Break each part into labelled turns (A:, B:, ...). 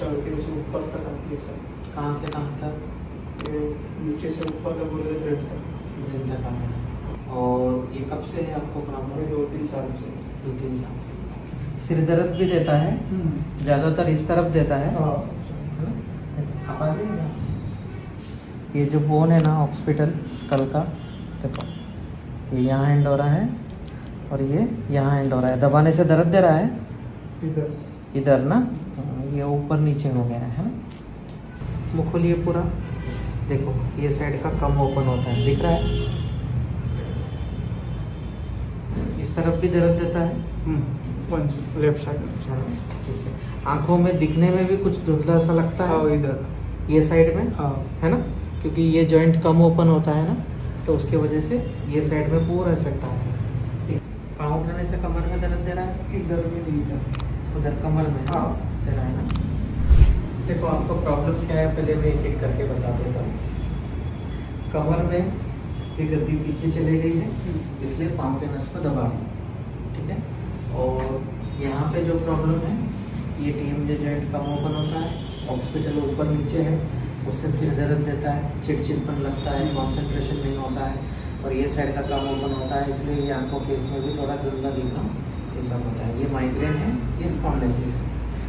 A: चढ़ के से ऊपर तक आती है सर।
B: कहाँ से कहाँ तक?
A: ये नीचे से ऊपर तक बोले ब्रेड तक
B: आता है। और ये कब से है आपको प्रॉब्लम?
A: 2-3 साल से।
B: 2-3 साल से। सिर दर्द भी देता है, ज़्यादातर इस तरफ देता है।
A: हाँ
B: आप आ जाइएगा। ये जो बोन है ना ऑक्सीपिटल स्कल का, देखो ये यहाँ एंड हो रहा है और ये यहाँ एंड हो रहा है। दबाने से दर्द दे रहा है इधर ना, ये ऊपर नीचे हो गया है ना। मुँह खोलिए पूरा, देखो ये साइड का कम ओपन होता है, दिख रहा है। इस तरफ भी दर्द देता है,
A: लेफ्ट साइड।
B: आंखों में दिखने में भी कुछ धुंधला सा लगता है।
A: हाँ इधर
B: ये साइड में,
A: हाँ
B: है ना, क्योंकि ये जॉइंट कम ओपन होता है ना, तो उसके वजह से ये साइड में पूरा इफेक्ट आता है। पाँव उठाने से कमर में दर्द दे रहा है?
A: इधर में नहीं, इधर
B: उधर कमर में
A: हाँ
B: दे रहा है ना। देखो आपको प्रॉब्लम क्या है, पहले मैं एक एक करके बता देता हूँ। कमर में ये गद्दी पीछे चली गई है, इसलिए पाँव के नस को दबा रही है, ठीक है। और यहाँ पे जो प्रॉब्लम है, ये TMJ जॉइंट कम ओपन होता है, ऑक्सीपिटल ऊपर नीचे है, उससे सिर दर्द देता है, चिड़चिड़पन लगता है, कंसंट्रेशन नहीं होता है, और ये साइड का कम ओपन होता है, इसलिए ये आंखों के इसमें भी थोड़ा धुंधला दिखना ये सब होता है। ये माइग्रेन है, ये स्पॉन्डिलोसिस है।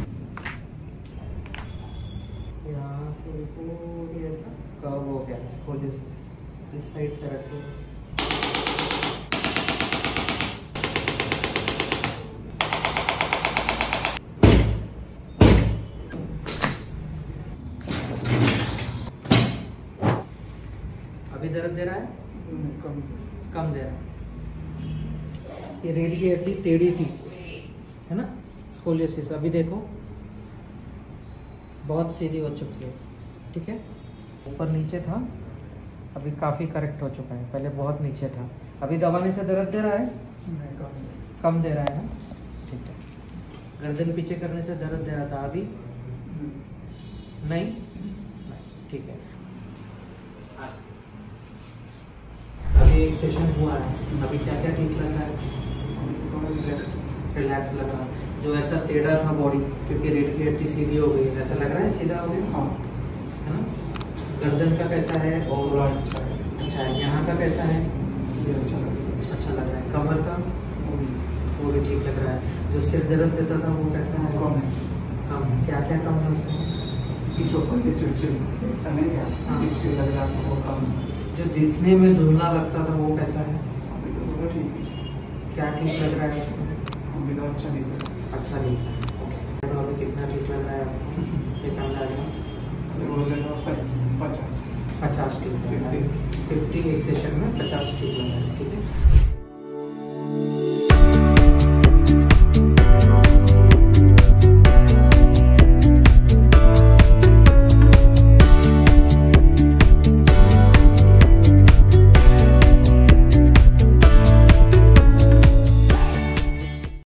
B: यहाँ से पूरी ऐसा कर्व हो गया स्पॉन्डिलोसिस, इस साइड से रखो। अभी दर्द दे रहा है? कम दे रहा है। ये रीढ़ की हड्डी टेढ़ी थी, है ना, स्कोलियोसिस। अभी देखो बहुत सीधी हो चुकी है, ठीक है। ऊपर नीचे था, अभी काफ़ी करेक्ट हो चुका है, पहले बहुत नीचे था। अभी दबाने से दर्द दे रहा है? कम दे रहा है ना, ठीक है। गर्दन पीछे करने से दर्द दे रहा था, अभी नहीं, ठीक है। अभी एक सेशन हुआ है, अभी क्या क्या ठीक लग रहा है? रिलैक्स लग रहा है। जो ऐसा टेढ़ा था बॉडी, क्योंकि रीढ़ की हड्डी सीधी हो गई, ऐसा लग रहा है सीधा हो गया,
A: हाँ
B: है ना। गर्दन का कैसा है? और अच्छा है। यहाँ का कैसा है? अच्छा लग रहा है। कमर का वो भी ठीक लग रहा है। जो सिर दर्द देता था वो कैसा है? कम है। क्या क्या कम है उसमें?
A: ऐसा नहीं है, लग रहा था वो कम।
B: जो दिखने में धुंधला लगता था वो कैसा है?
A: अभी तो थोड़ा ठीक है।
B: क्या ठीक लग रहा है उसमें?
A: अभी तो अच्छा दिख रहा है।
B: अच्छा दिख रहा है, ओके। तो अभी कितना ठीक लग रहा है आपको? एक अंदाजा? 50 ठीक लग रहा है। 50 एक सेशन में 50 ठीक लग रहा है, ठीक है।